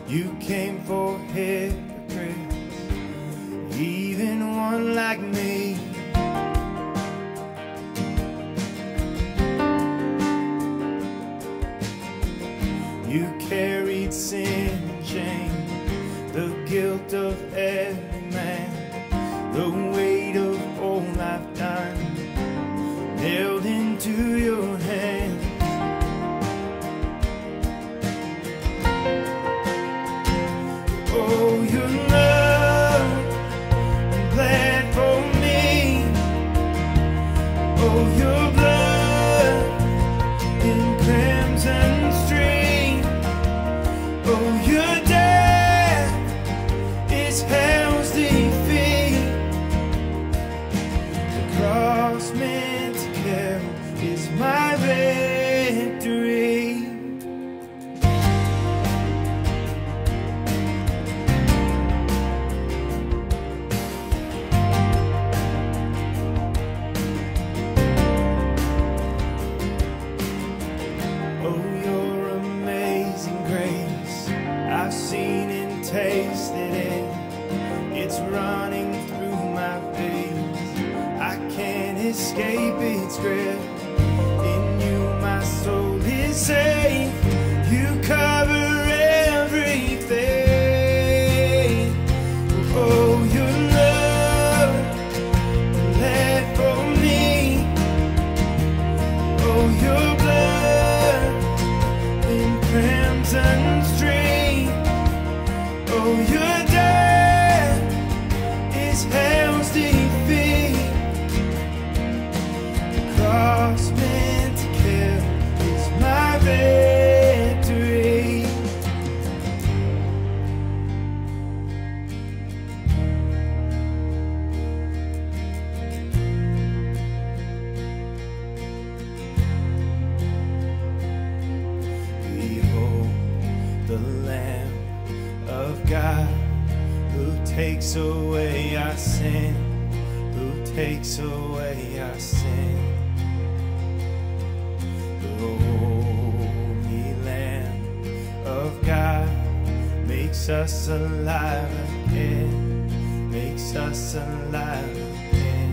You came for hypocrites, even one like me. You carried sin and shame, the guilt of every man, the weight of all I've done, nailed into your hand. Oh, your love bled for me. Oh, your blood in crimson stream. Oh, your death is hell's defeat. The cross meant to kill is my victory. Oh, your amazing grace, I've seen and tasted it. It's running through my veins, I can't escape its grip. In you my soul is safe, you cover everything. Oh, your love bled for me. Oh, your blood in crimson stream. Oh, your death is hell's defeat. The cross meant to kill is my victory. Behold the Lamb of God, who takes away our sin, who takes away our sin. The Holy Lamb of God makes us alive again, makes us alive again.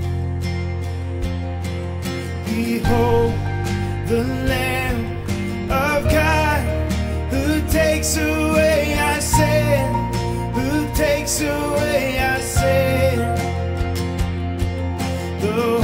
Behold the Lamb of God, who takes away our sin, who takes away our sin. The